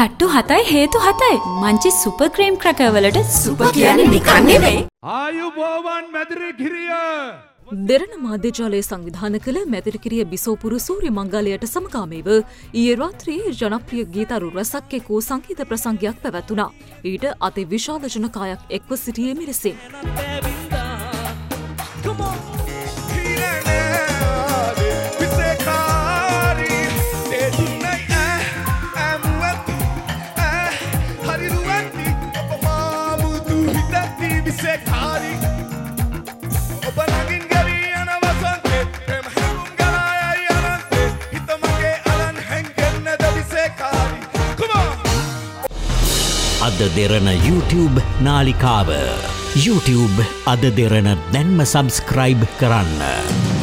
තට්ටු 7යි හේතු 7යි. මංචි සුපර් ක්‍රීම් ක්‍රැකර් වලට සුපර් කියන්නේ නිකන් නෙවෙයි. ආයුබෝවන් මැදිරිගිරිය. දෙරණ මාධ්‍යජාලය සංවිධාන කළ මැදිරිගිරිය බිසෝපුර සූර්ය මංගලයට සමගාමීව ඊයේ රාත්‍රියේ ජනප්‍රිය ගීතරු රසක් එක්වූ සංගීත ප්‍රසංගයක් පැවැත්වුණා. ඊට අති විශාල ජනකායක් එක්ව සිටියේ මෙලෙසින්. අද දෙරණ YouTube නාලිකාව YouTube අද දෙරණ දැන්ම සබස්ක්‍රයිබ් කරන්න.